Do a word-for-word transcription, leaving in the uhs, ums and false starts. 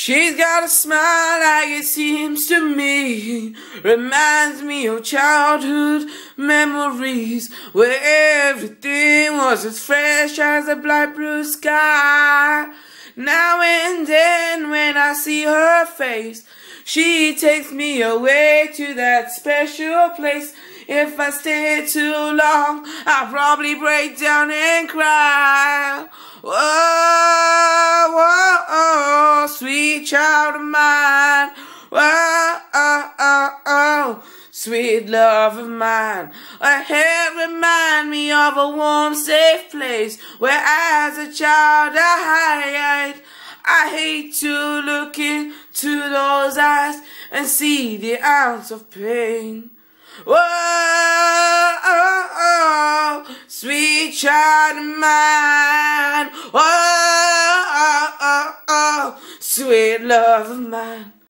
She's got a smile like it seems to me, reminds me of childhood memories where everything was as fresh as a bright blue sky. Now and then when I see her face, she takes me away to that special place. If I stay too long, I'll probably break down and cry. Whoa, whoa, oh, sweet child of mine. Whoa, oh, oh, oh, sweet love of mine. Her hair remind me of a warm, safe place where as a child I, I, I hate to look into those eyes and see the ounce of pain. Whoa, oh, oh, sweet child of mine. Whoa, oh, oh, oh, sweet love of mine.